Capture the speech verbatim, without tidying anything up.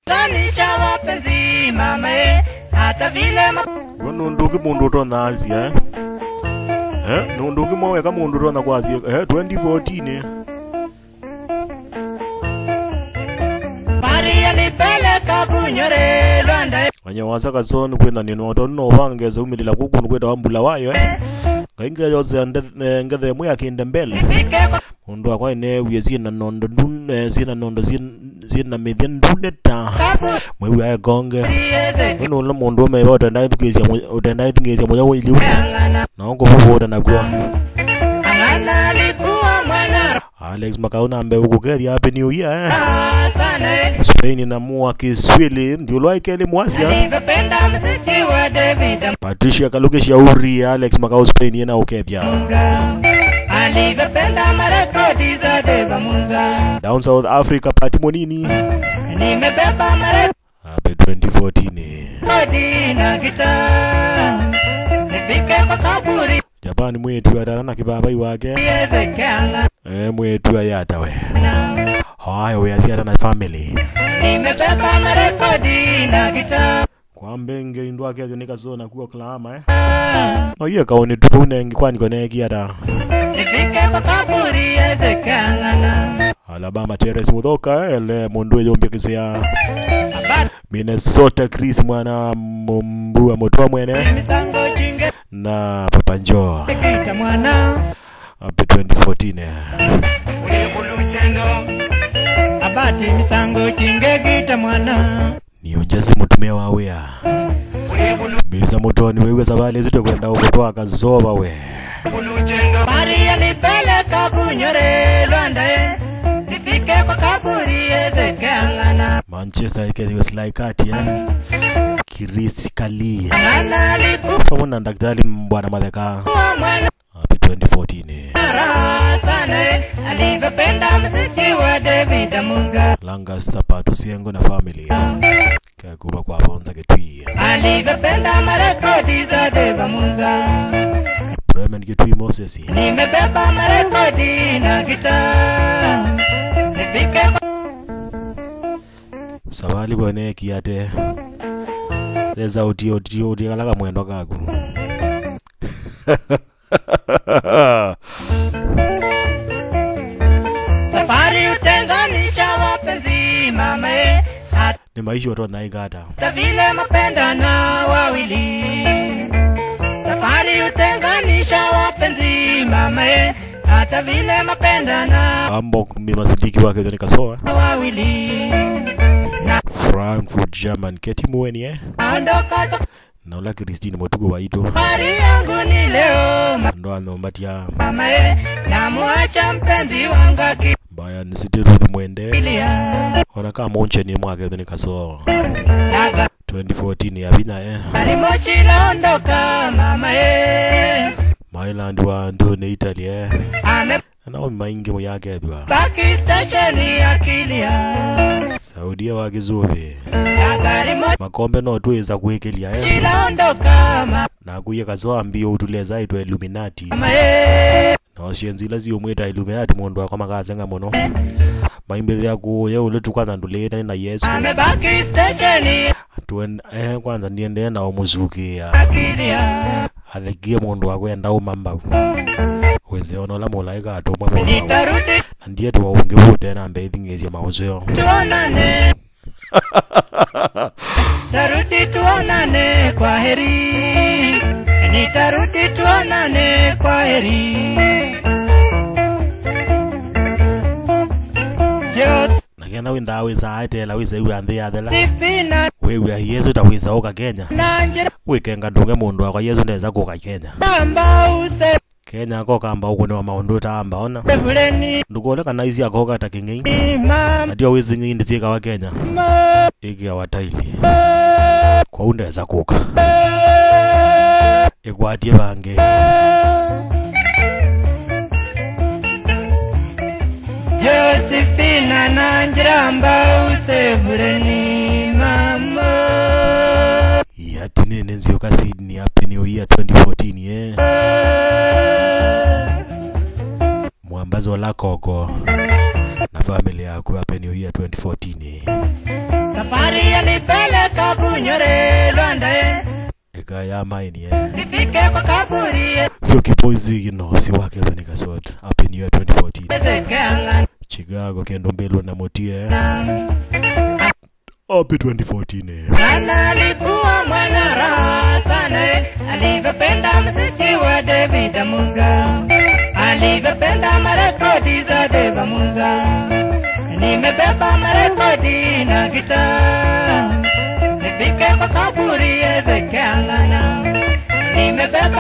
Tanisha wapenzi mama eh hata vile nunduki mundu to nazi eh eh nunduki mowe kama mundu to na kwazi eh twenty fourteen Maria nipeleka kunyore Rwanda anya wasaka zone kwenda nino to no vangeza umilila kuku kwenda wambula wayo eh kainga yose ande ngethe mu yakinde mbele mundu akwa ine wiezi na nondo dun zina nondo zina medien duneta mwe ya gonge uno la mundu me bota ndai tukizia utendai tungezia moya wili na ngo vuvo na kwa Angana likuwa mwana Alex Makauna ambe ukukeri happy new year eh Spain na mua Kiswahili ndio like ile mwasia Nipenda mziki wa David Patricia Kaluke shauri Alex Makau Spain yena ukepya Alivependa marekodi za Deva Munga Down South Africa Pati Monini Nimebeba marekodi happy twenty fourteen na gitaa Nifike kwa kaburi Japan mwetu ya na kibaba iwake eh mwetu ya yata we hayo we asiata na family Nimebeba marekodi na gitaa kwa mbenge indwa ke nika zona kuwa klama eh no ye kaone tune ngikwani koneki ata Nifike kwa kaburi ezekangana Alabama Teres Mudoka ele mundu yombekizia Minnesota Chris mwana mbua motoa mwene Misango chinge na Papa Njo Kita mwana happy twenty fourteen Uyekulu chendo Abati misango chinge kita mwana Nionjezi mutumia wawea Misa mutoni wewe sabali zito kwenda ukotoa kazoba we Maria nipeleka kunyore Rwanda eh Nifike kwa kaburi ezekangana Manchester ikeli slaikati eh Kirisi Kali Angana likuwa Pamona ndakdali mbwana madheka mwana happy twenty fourteen Sana alivependa mziki wa David Munga Langa sapato siengo na family Kaguma kwa bonza ketui Alivependa marekodi za Deva Munga Bremen ketui Moses Nimebeba marekodi na gitaa Nifike Sabali kwa neki yate Zeza uti uti uti kalaka mwendo kagu Safari utenganisha wapenzi mama eh Ni maisha watu wanaigata hata vile mapenda na wawili Safari utenganisha wapenzi mama eh hata vile mapenda na Ambo mimasidiki wake zoni kasoa wawili Frankfurt German Keti muweni eh Andoka Na ula Christine motuko wa ito safari yangu ni leo Ndo anombatia mama eh na muacha mpenzi wanga Baya nisitiruthi mwende kilia Onaka monche ni mwake zoni kasoa Naga twenty fourteen ya vina eh Alimochi laondoka mama eh Mailand wa ndo ne Italy eh Ame Na maingi mo yake edwa Baki station ya kilia Saudia wa kizubi Naga limochi Makombe no tuweza kuekelia eh laondoka mama Na kuye kazoa mbio utuleza ito Illuminati eh Na oshienzila ziyo mweta Illuminati mwendo kwa makazenga mono Maimbe ya kuye uletu kwanza nduleta na Yesu Ame baki station Tuende eh kwanza ndiende na omuzuki ya kilia Athegie mwendo wa kwenda umamba Weze ono la molaika atomwa mwendo wa Nitarudi Ndiye tuwa unge wote na mbeithi ngezi mauzeo tuonane Nitarudi tuonane kwa heri Nitarudi tuonane kwa heri Just Nakena winda weza aitela weza iwe andhi ya dhela sifina Wewe ya Yesu taweza oka Kenya Nanjira Wekenga ndunge mundu wa kwa Yesu ndeza kuka Kenya Bamba use Kenya ko kamba uko ni wa maundu tamba ona Bebuleni Ndukole kana isi ya koka takingei Mama Nadia wezi ngindi zika wa Kenya Iki ya wataili Kwa undeza kuka Iguatie bange Josephina Nanjira mba use Bebuleni mama Yati nene nzio ka Sydney happy new year twenty fourteen eh Mwambazo la koko Na family yako happy new year twenty fourteen eh safari yanipeleka Bunyore Lwanda eka ya maini eh nifike kwa kaburi sio kipozi kino si wake za nikasot up in year twenty fourteen Chicago kendo mbelo na motie up twenty fourteen Nana alikuwa mwana raha sana alivyopenda muziki wa David Munga alivyopenda marekodi za Deva Munga nimebeba marekodi na gitaa nifike kwa kaburi Ezekiel nimebeba